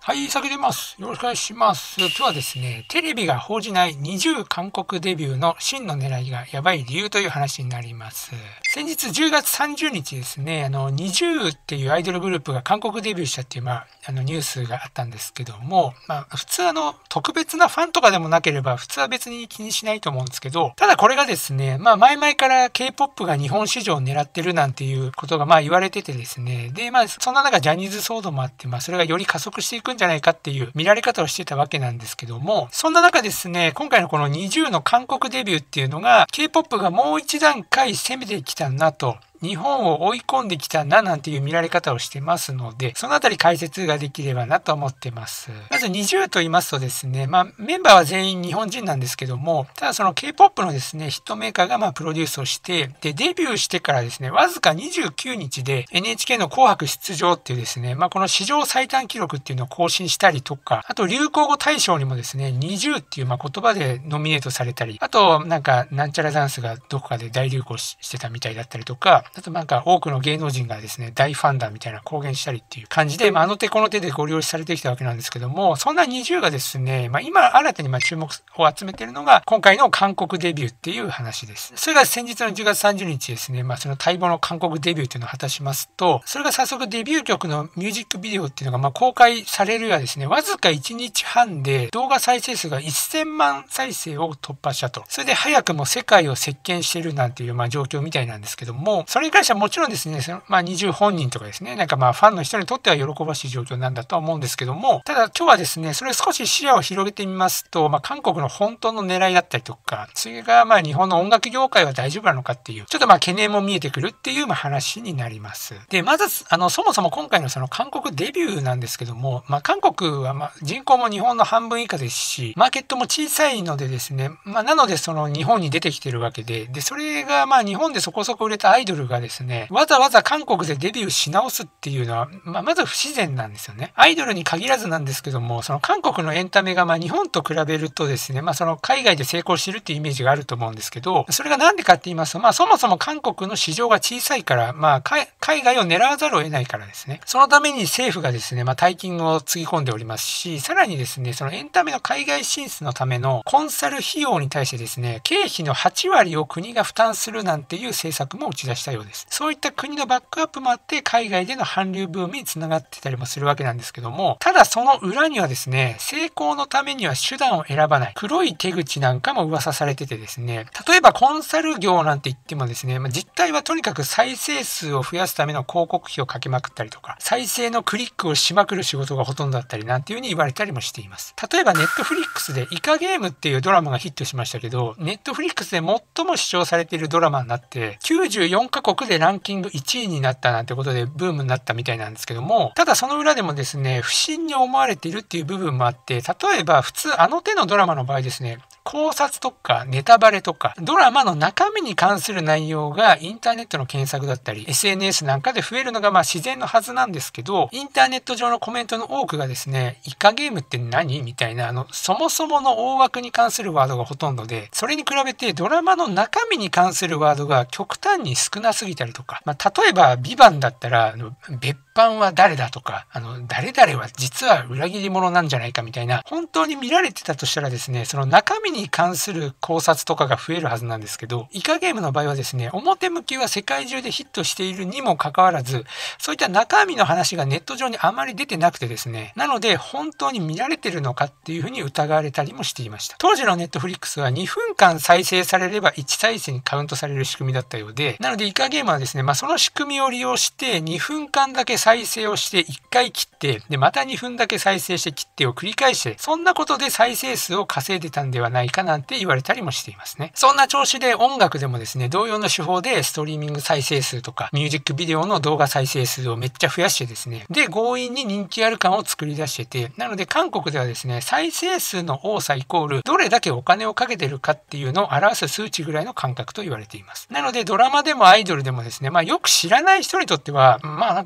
はい、先出ます。よろしくお願いします。今日はですね、テレビが報じない20韓国デビューの真の狙いがやばい理由という話になります。先日10月30日ですね、20っていうアイドルグループが韓国デビューしたっていう、ニュースがあったんですけども、普通特別なファンとかでもなければ、普通は別に気にしないと思うんですけど、ただこれがですね、前々から K-POP が日本市場を狙ってるなんていうことが言われててですね、で、そんな中ジャニーズ騒動もあって、それがより加速していくんじゃないかっていう見られ方をしてたわけなんですけども、そんな中ですね、今回のこの20の韓国デビューっていうのが K-POP がもう一段階攻めてきたなと、日本を追い込んできたななんていう見られ方をしてますので、そのあたり解説ができればなと思ってます。まず20と言いますとですね、メンバーは全員日本人なんですけども、ただその K-POP のですね、ヒットメーカーがプロデュースをして、で、デビューしてからですね、わずか29日で NHK の紅白出場っていうですね、この史上最短記録っていうのを更新したりとか、あと流行語大賞にもですね、20っていう言葉でノミネートされたり、あとなんちゃらダンスがどこかで大流行してたみたいだったりとか、あと多くの芸能人がですね、大ファンだみたいな公言したりっていう感じで、あの手この手でご利用しされてきたわけなんですけども、そんな20がですね、今新たに注目を集めているのが、今回の韓国デビューっていう話です。それが先日の10月30日ですね、その待望の韓国デビューっていうのを果たしますと、それが早速デビュー曲のミュージックビデオっていうのが公開されるやですね、わずか1日半で動画再生数が1000万再生を突破したと。それで早くも世界を席巻しているなんていう状況みたいなんですけども、それに関してはもちろんですね、20本人とかですね、ファンの人にとっては喜ばしい状況なんだとは思うんですけども、ただ今日はですね、それを少し視野を広げてみますと、韓国の本当の狙いだったりとか、それが日本の音楽業界は大丈夫なのかっていう、ちょっと懸念も見えてくるっていう話になります。で、まず、そもそも今回のその韓国デビューなんですけども、韓国は人口も日本の半分以下ですし、マーケットも小さいのでですね、なのでその日本に出てきてるわけで、それが日本でそこそこ売れたアイドルがですね、わざわざ韓国でデビューし直すっていうのは、まず不自然なんですよね。アイドルに限らずなんですけども、その韓国のエンタメが日本と比べるとですね、その海外で成功してるっていうイメージがあると思うんですけど、それがなんでかって言いますと、そもそも韓国の市場が小さいから、海外を狙わざるを得ないからですね。そのために政府がですね、大金をつぎ込んでおりますし、さらにですね、そのエンタメの海外進出のためのコンサル費用に対してですね、経費の8割を国が負担するなんていう政策も打ち出したようです。そういった国のバックアップもあって海外での韓流ブームにつながってたりもするわけなんですけども、ただその裏にはですね、成功のためには手段を選ばない黒い手口なんかも噂されててですね、例えばコンサル業なんて言ってもですね、実態はとにかく再生数を増やすための広告費をかけまくったりとか、再生のクリックをしまくる仕事がほとんどだったりなんていう風に言われたりもしています。例えばネットフリックスでイカゲームっていうドラマがヒットしましたけど、ネットフリックスで最も視聴されているドラマになって94カ国でランキング1位になったなんてことでブームになったみたいなんですけども、ただその裏でもですね、不審に思われているっていう部分もあって、例えば普通あの手のドラマの場合ですね、考察とかネタバレとかドラマの中身に関する内容がインターネットの検索だったり SNS なんかで増えるのが自然のはずなんですけど、インターネット上のコメントの多くがですね、イカゲームって何みたいなそもそもの大枠に関するワードがほとんどで、それに比べてドラマの中身に関するワードが極端に少なすぎたりとか、例えばビバンだったら別班は誰だとか、誰々は実は裏切り者なんじゃないかみたいな、本当に見られてたとしたらですね、その中身に関する考察とかが増えるはずなんですけど、イカゲームの場合はですね、表向きは世界中でヒットしているにもかかわらず、そういった中身の話がネット上にあまり出てなくてですね、なので本当に見られてるのかっていうふうに疑われたりもしていました。当時のネットフリックスは2分間再生されれば1再生にカウントされる仕組みだったようで、なのでイカゲームはですね、その仕組みを利用して2分間だけ再生をして1回切って、でまた2分だけ再生して切ってを繰り返して、そんなことで再生数を稼いでたんではないかなんて言われたりもしていますね。そんな調子で音楽でもですね、同様の手法でストリーミング再生数とかミュージックビデオの動画再生数をめっちゃ増やしてですね、で強引に人気ある感を作り出してて、なので韓国ではですね、再生数の多さイコールどれだけお金をかけてるかっていうのを表す数値ぐらいの感覚と言われています。なのでドラマでもアイドルでもですね、よく知らない人にとってはよく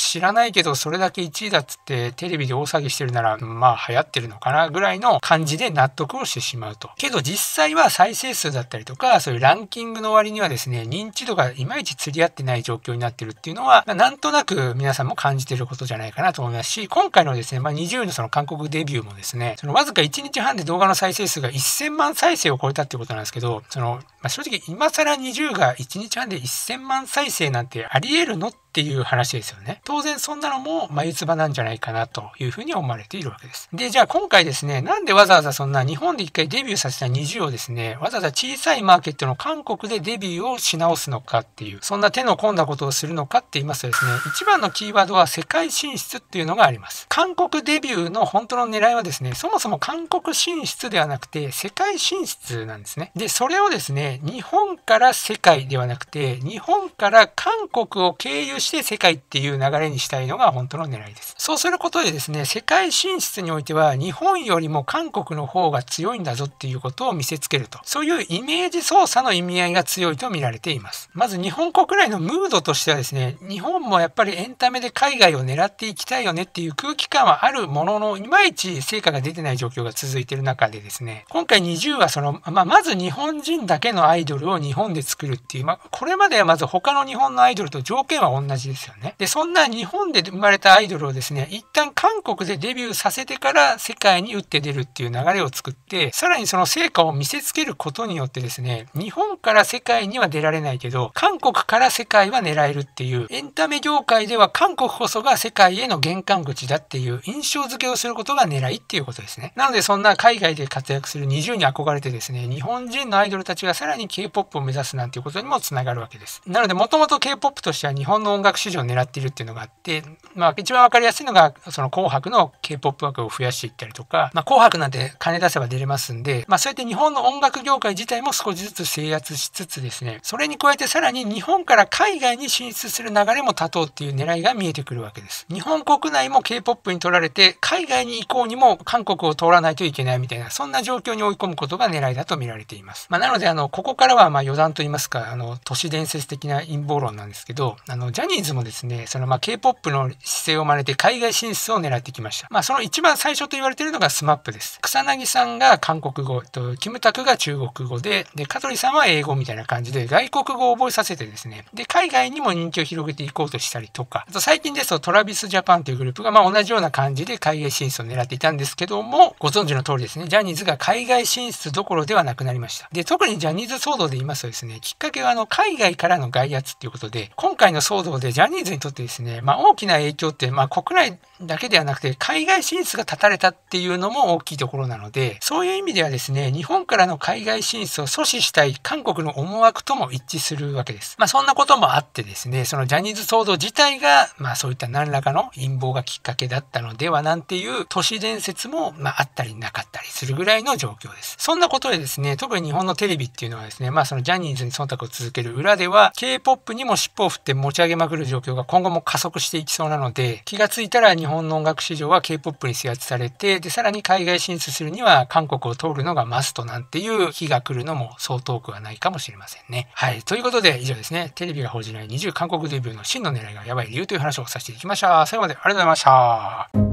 知らないけどそれだけ1位だっつってテレビで大騒ぎしてるならまあ流行ってるのかなぐらいの感じで納得をしてしまうと。けど実際は再生数だったりとかそういうランキングの割にはですね、認知度がいまいち釣り合ってない状況になってるっていうのは、なんとなく皆さんも感じてることじゃないかなと思いますし、今回のですね、20位のその韓国デビューもですね、そのわずか1日半で動画の再生数が1000万再生を超えたってことなんですけど、正直今更20が1日半で1000万再生なんてあり得るのっていう話ですよね。当然そんなのも眉唾なんじゃないかなというふうに思われているわけです。で、じゃあ今回ですね、なんでわざわざそんな日本で一回デビューさせた20をですね、わざわざ小さいマーケットの韓国でデビューをし直すのかっていう、そんな手の込んだことをするのかって言いますとですね、一番のキーワードは世界進出っていうのがあります。韓国デビューの本当の狙いはですね、そもそも韓国進出ではなくて世界進出なんですね。で、それをですね、日本から世界ではなくて、日本から韓国を経由して世界っていう流れにしたいのが本当の狙いです。そうすることでですね、世界進出においては日本よりも韓国の方が強いんだぞっていうことを見せつけると。そういうイメージ操作の意味合いが強いと見られています。まず日本国内のムードとしてはですね、日本もやっぱりエンタメで海外を狙っていきたいよねっていう空気感はあるものの、いまいち成果が出てない状況が続いている中でですね、今回20はまず日本人だけのアイドルを日本で作るっていう、これまではまず他の日本のアイドルと条件は同じですよね。で、そんな日本で生まれたアイドルをですね、一旦韓国でデビューさせてから世界に打って出るっていう流れを作って、さらにその成果を見せつけることによってですね、日本から世界には出られないけど、韓国から世界は狙えるっていう、エンタメ業界では韓国こそが世界への玄関口だっていう印象付けをすることが狙いっていうことですね。なのでそんな海外で活躍する20に憧れてですね、日本人のアイドルたちがさらに K-POP を目指すなんていうことにもつながるわけです。なのでもともと K-POP としては日本の音楽市場を狙っているっていうのがあって、一番わかりやすいのがその紅白の K-POP 枠を増やしていったりとか、紅白なんて金出せば出れますんで、そうやって日本の音楽業界自体も少しずつ制圧しつつですね、それに加えてさらに日本から海外に進出する流れも断とうっていう狙いが見えてくるわけです。日本国内も K-POP に取られて、海外に行こうにも韓国を通らないといけないみたいな、そんな状況に追い込むことが狙いだと見られています。なのでここからは余談と言いますか、都市伝説的な陰謀論なんですけど、ジャニーズもですね、K-POP の姿勢を真似て海外進出を狙ってきました。その一番最初と言われているのが SMAP です。草薙さんが韓国語と、キムタクが中国語で、香取さんは英語みたいな感じで外国語を覚えさせてですね、で、海外にも人気を広げていこうとしたりとか、あと最近ですと TravisJapan というグループが同じような感じで海外進出を狙っていたんですけども、ご存知の通りですね、ジャニーズが海外進出どころではなくなりました。で、特にジャニーズ騒動で言いますとですね、きっかけは海外からの外圧っていうことで、今回の騒動でジャニーズにとってですね、大きな影響って、国内だけではなくて海外進出が断たれたっていうのも大きいところなので、そういう意味ではですね、日本からの海外進出を阻止したい韓国の思惑とも一致するわけです。そんなこともあってですね、そのジャニーズ騒動自体がそういった何らかの陰謀がきっかけだったのではなんていう都市伝説もあったりなかったりするぐらいの状況です。そんなことでですね、特に日本のテレビっていうのはですね、そのジャニーズに忖度を続ける裏では K-POP にも尻尾を振って持ち上げまくる状況が今後も加速していきそうなので、気がついたら日本の音楽市場は K-POP に制圧されて、でさらに海外進出するには韓国を通るのがマストなんていう日が来るのもそう遠くはないかもしれませんね。はい、ということで以上ですね、テレビが報じない20韓国デビューの真の狙いがやばい理由という話をさせていきました。最後までありがとうございました。